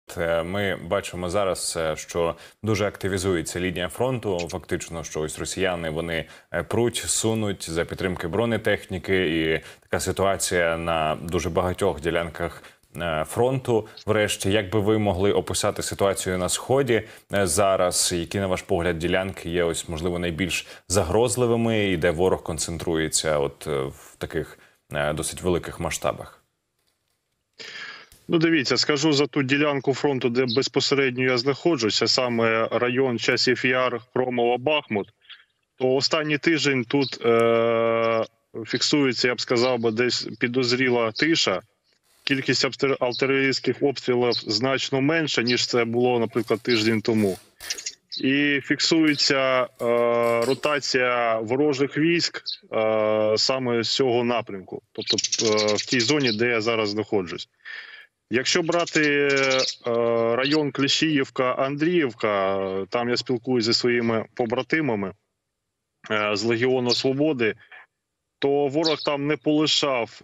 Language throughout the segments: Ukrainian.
Ми бачимо зараз, що дуже активізується лінія фронту. Фактично, що ось росіяни вони пруть, сунуть за підтримки бронетехніки, і така ситуація на дуже багатьох ділянках фронту. Врешті, як би ви могли описати ситуацію на сході зараз? Які, на ваш погляд, ділянки є ось можливо найбільш загрозливими, і де ворог концентрується, от в таких досить великих масштабах? Ну, дивіться, скажу за ту ділянку фронту, де безпосередньо я знаходжуся, саме район Часів Яр, Хромова, Бахмут, то останній тиждень тут фіксується, я б сказав, десь підозріла тиша. Кількість артилерійських обстрілів значно менша, ніж це було, наприклад, тиждень тому. І фіксується ротація ворожих військ саме з цього напрямку, тобто в тій зоні, де я зараз знаходжусь. Якщо брати район Кліщіївка, Андріївка, там я спілкуюся зі своїми побратимами з Легіону Свободи, то ворог там не полишав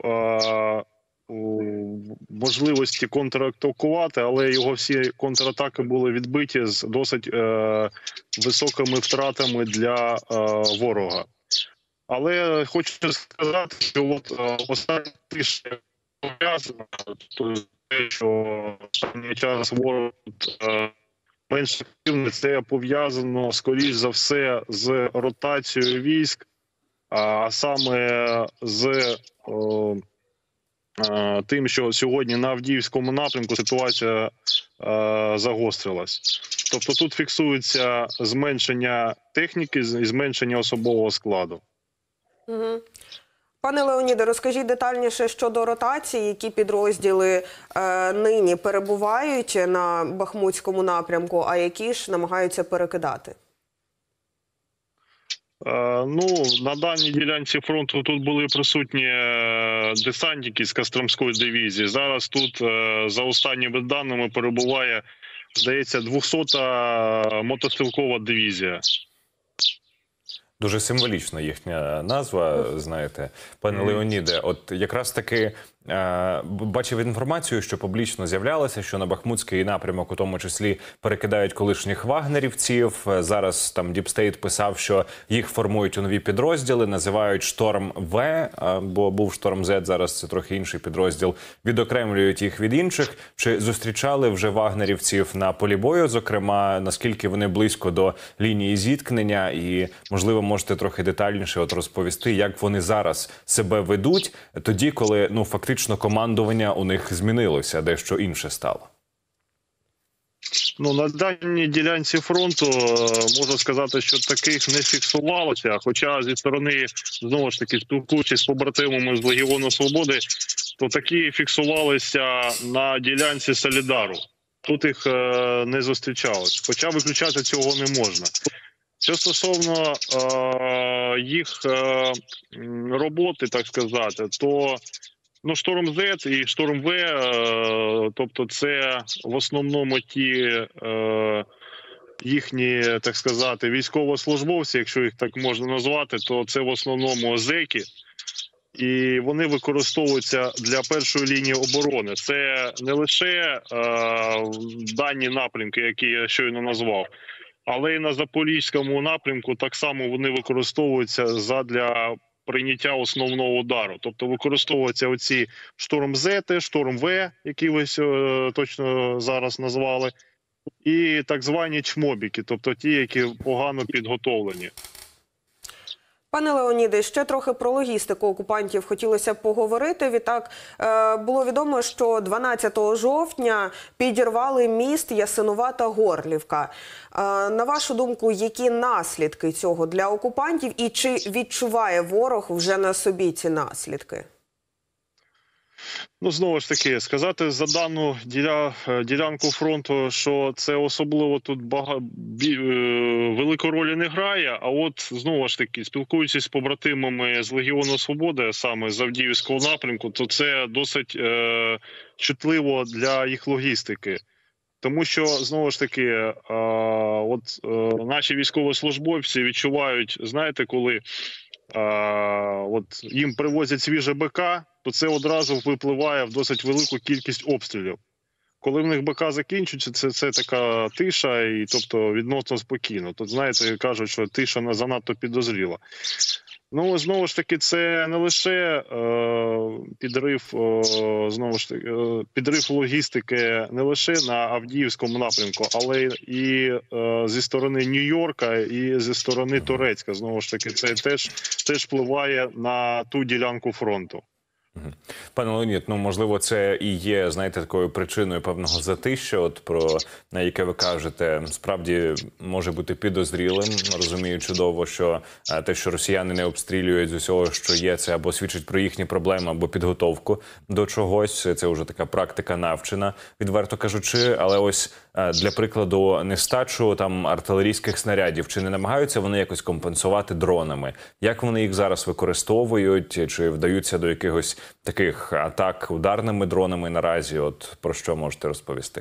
можливості контратакувати, але його всі контратаки були відбиті з досить високими втратами для ворога. Але хочу сказати, що от останній тиждень пов'язано, що останній час ворог менш активний, це пов'язано, скоріш за все, з ротацією військ, а саме з тим, що сьогодні на Авдіївському напрямку ситуація загострилась. Тобто тут фіксується зменшення техніки і зменшення особового складу. Угу. Пане Леоніде, розкажіть детальніше щодо ротації, які підрозділи нині перебувають на Бахмутському напрямку, а які ж намагаються перекидати? Ну, на даній ділянці фронту тут були присутні десантники з Костромської дивізії. Зараз тут, за останніми даними, перебуває, здається, 200-та мотострілкова дивізія. Дуже символічна їхня назва, знаєте. Пане Леоніде, от якраз таки бачив інформацію, що публічно з'являлося, що на Бахмутський напрямок у тому числі перекидають колишніх вагнерівців. Зараз там Діпстейт писав, що їх формують у нові підрозділи, називають Шторм-В, бо був Шторм-З, зараз це трохи інший підрозділ, відокремлюють їх від інших. Чи зустрічали вже вагнерівців на полі бою, зокрема, наскільки вони близько до лінії зіткнення, і, можливо, можете трохи детальніше от розповісти, як вони зараз себе ведуть, тоді, коли, ну, фактично, командування у них змінилося, дещо інше стало? Ну, на даній ділянці фронту можу сказати, що таких не фіксувалося, хоча зі сторони, знову ж таки, спілкуючись з побратимами з Легіону Свободи, то такі фіксувалися на ділянці Солідару. Тут їх не зустрічалось, хоча виключати цього не можна. Що стосовно їх роботи, так сказати, то Шторм-З і Шторм-В, тобто це в основному ті їхні, так сказати, військовослужбовці, якщо їх так можна назвати, то це в основному зеки, і вони використовуються для першої лінії оборони. Це не лише дані напрямки, які я щойно назвав, але й на Запорізькому напрямку так само вони використовуються задля прийняття основного удару. Тобто використовуються оці Шторм-З, Шторм-В, які ви точно зараз назвали, і так звані чмобіки, тобто ті, які погано підготовлені. Пане Леоніде, ще трохи про логістику окупантів хотілося б поговорити. Відтак, було відомо, що 12 жовтня підірвали міст Ясинувата-Горлівка. На вашу думку, які наслідки цього для окупантів і чи відчуває ворог вже на собі ці наслідки? Ну, знову ж таки, сказати за дану ділянку фронту, що це особливо тут велику роль не грає, а от, знову ж таки, спілкуючись з побратимами з Легіону Свободи, саме з Авдіївського напрямку, то це досить чутливо для їх логістики. Тому що, знову ж таки, наші військовослужбовці відчувають, знаєте, коли їм привозять свіже БК, то це одразу випливає в досить велику кількість обстрілів. коли в них БК закінчується, це така тиша, і тобто відносно спокійно. Тут, знаєте, кажуть, що тиша занадто підозріла. Ну, знову ж таки, це не лише підрив, підрив логістики не лише на Авдіївському напрямку, але і зі сторони Нью-Йорка, і зі сторони Турецька. Знову ж таки, це теж впливає на ту ділянку фронту. Пане Леонід, ну можливо, це і є, знаєте, такою причиною певного затища, от про яке ви кажете, справді може бути підозрілим. Розумію чудово, що те, що росіяни не обстрілюють з усього, що є, це або свідчить про їхні проблеми, або підготовку до чогось. Це вже така практика навчена, відверто кажучи. Але ось для прикладу нестачу там артилерійських снарядів, чи не намагаються вони якось компенсувати дронами? Як вони їх зараз використовують? Чи вдаються до якихось таких атак ударними дронами наразі? От про що можете розповісти?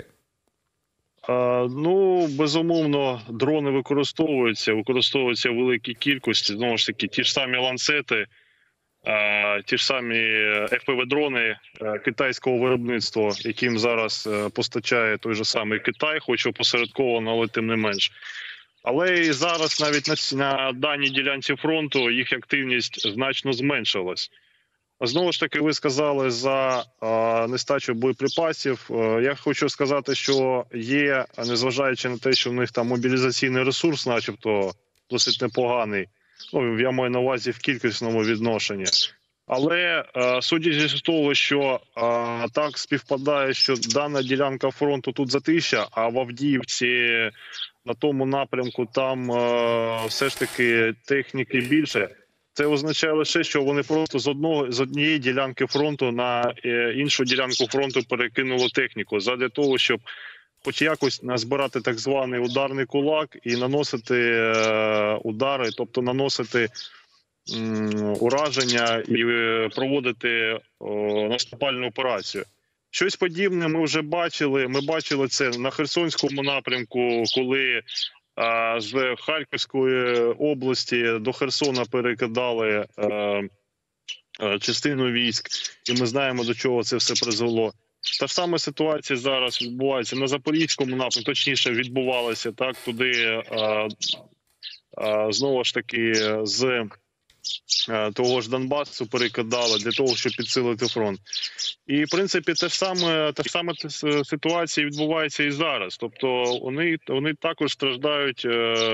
Ну, безумовно, дрони використовуються в великій кількості. Знову ж таки, ті ж самі ланцети, ті ж самі FPV-дрони китайського виробництва, яким зараз постачає той же самий Китай, хоч опосередковано, але тим не менш. Але і зараз навіть на даній ділянці фронту їх активність значно зменшилась. Знову ж таки, ви сказали за нестачу боєприпасів. Я хочу сказати, що є, незважаючи на те, що в них там мобілізаційний ресурс, начебто, досить непоганий. Ну, я маю на увазі в кількісному відношенні. Але судячи з того, що так співпадає, що дана ділянка фронту тут затища, а в Авдіївці на тому напрямку там все ж таки техніки більше, це означає лише, що вони просто з однієї ділянки фронту на іншу ділянку фронту перекинули техніку, задля того, щоб хоч якось назбирати так званий ударний кулак і наносити удари, тобто наносити ураження і проводити наступальну операцію. Щось подібне ми вже бачили. Ми бачили це на Херсонському напрямку, коли з Харківської області до Херсона перекидали частину військ, і ми знаємо, до чого це все призвело. Та ж сама ситуація зараз відбувається на Запорізькому напрямку, точніше відбувалася, так, туди знову ж таки з того ж Донбасу перекидали для того, щоб підсилити фронт. І, в принципі, та ж сама ситуація відбувається і зараз. Тобто вони також страждають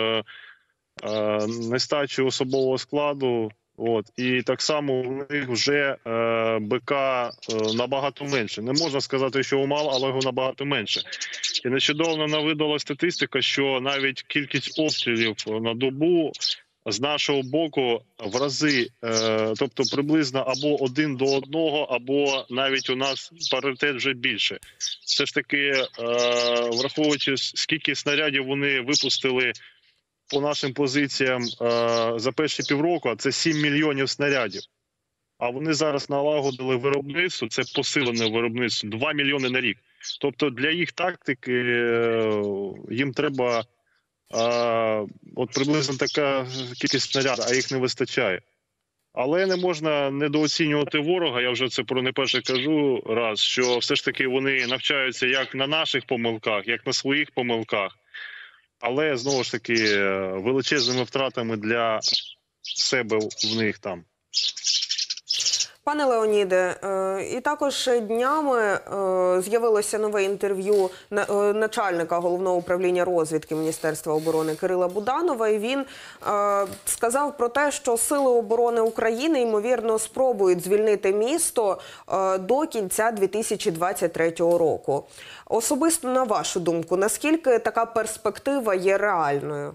нестачею особового складу. От. І так само у них вже БК набагато менше. Не можна сказати, що мало, але його набагато менше. І нещодавно навидала статистика, що навіть кількість обстрілів на добу з нашого боку в рази, тобто приблизно або 1 до 1, або навіть у нас паритет вже більше. Все ж таки, враховуючи, скільки снарядів вони випустили по нашим позиціям за перші півроку, а це 7 мільйонів снарядів. А вони зараз налагодили виробництво, це посилене виробництво, 2 мільйони на рік. Тобто для їх тактики їм треба от приблизно така кількість снарядів, а їх не вистачає. Але не можна недооцінювати ворога, я вже це про не перше кажу раз, що все ж таки вони навчаються як на наших помилках, як на своїх помилках. Але, знову ж таки, величезними втратами для себе в них там. Пане Леоніде, і також днями з'явилося нове інтерв'ю начальника Головного управління розвідки Міністерства оборони Кирила Буданова. І він сказав про те, що Сили оборони України, ймовірно, спробують звільнити місто до кінця 2023 року. Особисто, на вашу думку, наскільки така перспектива є реальною?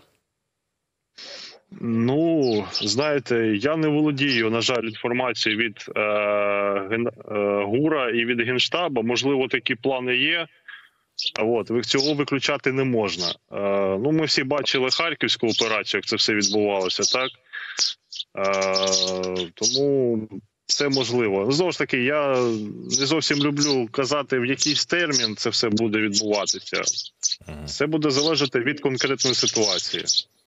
Ну, знаєте, я не володію, на жаль, інформацією від ГУРа і від Генштабу. Можливо, такі плани є. От, цього виключати не можна. Ну, ми всі бачили Харківську операцію, як це все відбувалося, так? Тому все можливо. Знову ж таки, я не зовсім люблю казати, в якийсь термін це все буде відбуватися. Це буде залежати від конкретної ситуації.